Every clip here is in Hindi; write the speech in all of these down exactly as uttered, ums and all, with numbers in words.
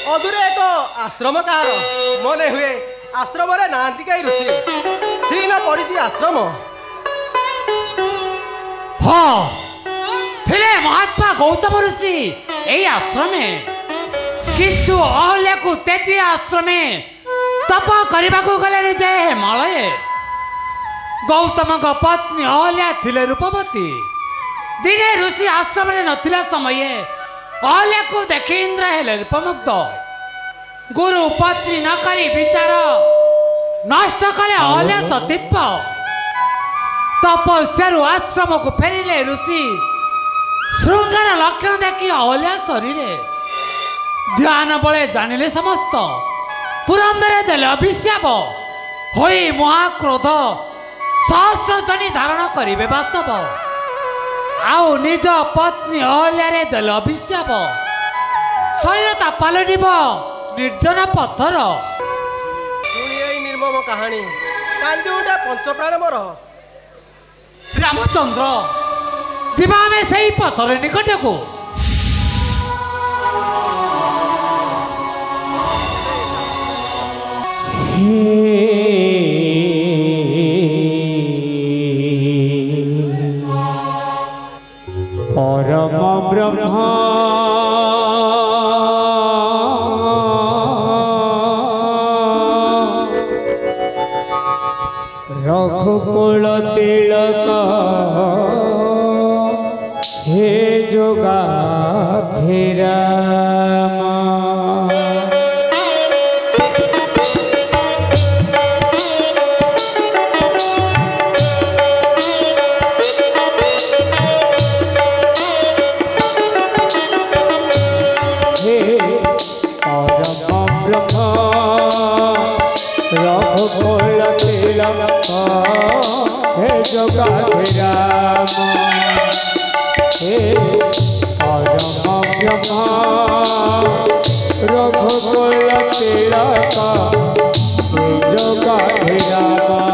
अधूरे एक आश्रम कार मने हुए आश्रम रे नांती कई ऋषि श्री न पड़ी आश्रम हाँ थिले महात्मा गौतम ऋषि यही आश्रमे किंतु अहल्या को तेजी आश्रमे तप करने को गले जे हिमालय गौतम का पत्नी अहल्या थिले रूपवती दिने ऋषि आश्रम रे नथिला समय अहल्या को देखि इंद्र हेले रूपमुग्ध गुरु पत्नी न करी विचार नष्ट कले अहल्या सतीत्व तपस्यारु आश्रम को फेरिले ऋषि श्रृंगार लक्षण देखि अहल्या शरीर ध्यान बले जानिले समस्त पुरंदर देले अभिशाप होई महाक्रोध सहस्र जनी धारण करिवे बासव आउ निज पत्नी अहल्यारे देले अभिशाप शरीरता पालटिब निर्जन पत्थर सुनिए निर्मम कहानी कांदी उठा पंचप्राण मोर रामचंद्र जीवा में सही पत्थर निकट को परम ब्रह्मा रघुकुल तिलक हे जोगाधीरा जोगाधीराम हे परम ब्रह्मा रघुकुल तिलक हे जोगाधीराम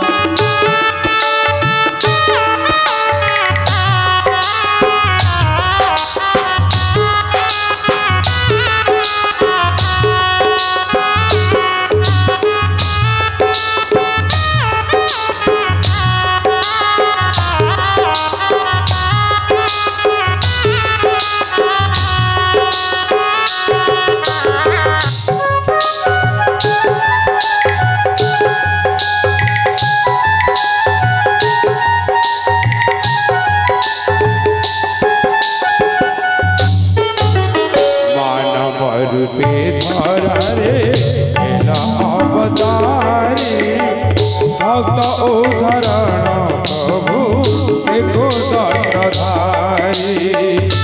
भक्त उद्धरण प्रभु एको दंडधारी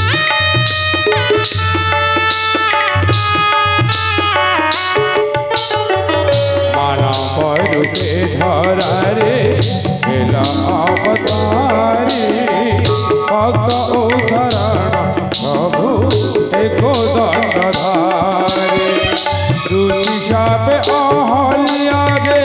मानव रूपे धरारे हेला अवतारी भक्त उद्धरण प्रभु एको दंडधारी ऋषि शाप अहल्या गे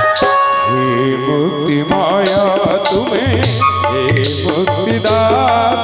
मुक्तिदाता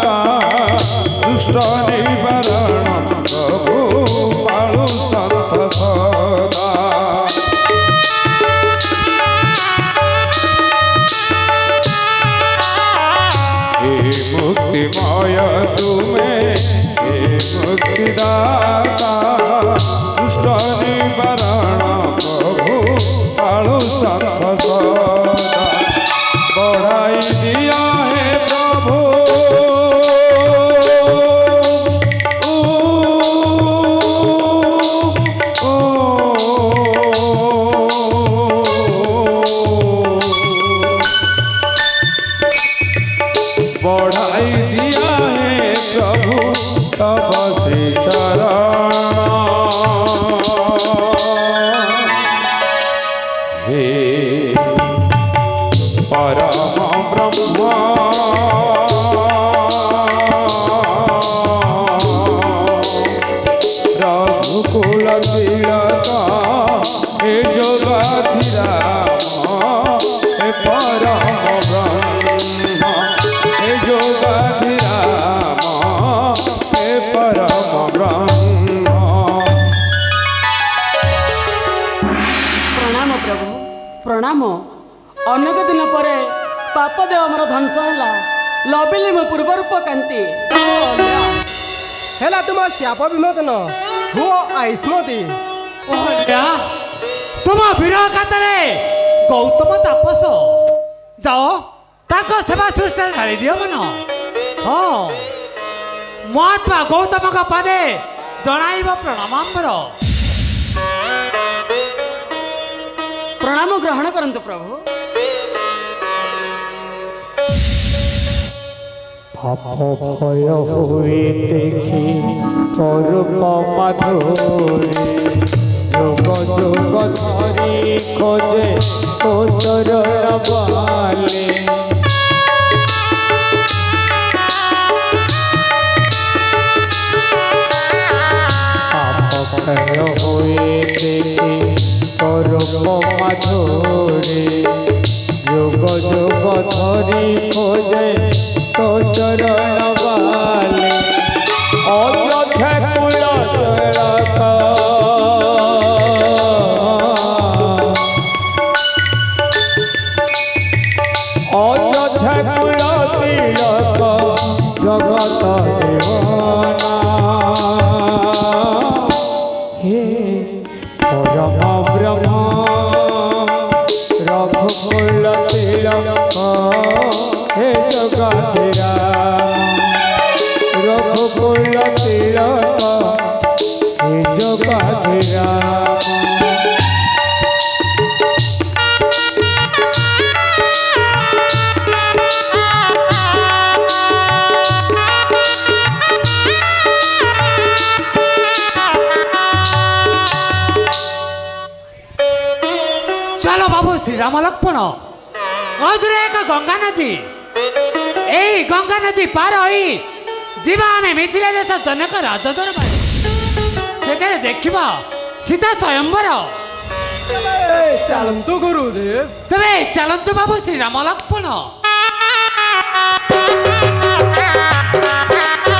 मुक्तिमय तुम्हें हे मुक्तिदाता दुष्ट निवारण प्रभु कालु संत सदा बढ़ाई दिया है प्रभु बढ़ाई दिया है प्रभु तब श्री चरण हे परम ब्रह्म रघुकुल तिलक हे जोगाधिराम हे परम ब्रह्म हे जोगाधिराम हे परम ब्रह्म। प्रणाम प्रभु प्रणाम। अनेक दिन पर पाप देव मोर ध्वंस है लभिली मो पूर्व रूप कांति हेला तुम श्याप विमोचन हुओ आयुष्मती तुम विरह कातरे गौतम तापस जाओ ताको सेवा सुष्टा ढाली दियो मन हाँ महात्मा गौतम का पादे जनाइब प्रणामांबर प्रणाम ग्रहण करंतु प्रभु। पाप भय हुए देखी स्वरूप माधुरी जोग जोग धरी खोजे तो चरण बाले पाप भय हुए देखी स्वरूप माधुरी जोग जोग धरी खोजे तो चरण वाले अयोध्या कुल तिलक अयोध्या कुल तिलक जगत जीवना हे परम ब्रह्म रघुकुल तिलक हे जगाधिराम रघुकुल तिलक हे जगाधिराम। चलो बाबू श्री राम लक्ष्मण अदूरे एक गंगा नदी यही गंगा नदी पार होई जीवा आम मिथिला देश जनक राजदर से देखा सीता स्वयंवर चलतु गुरुदेव तबे चलतु बाबू श्री राम लक्ष्मण।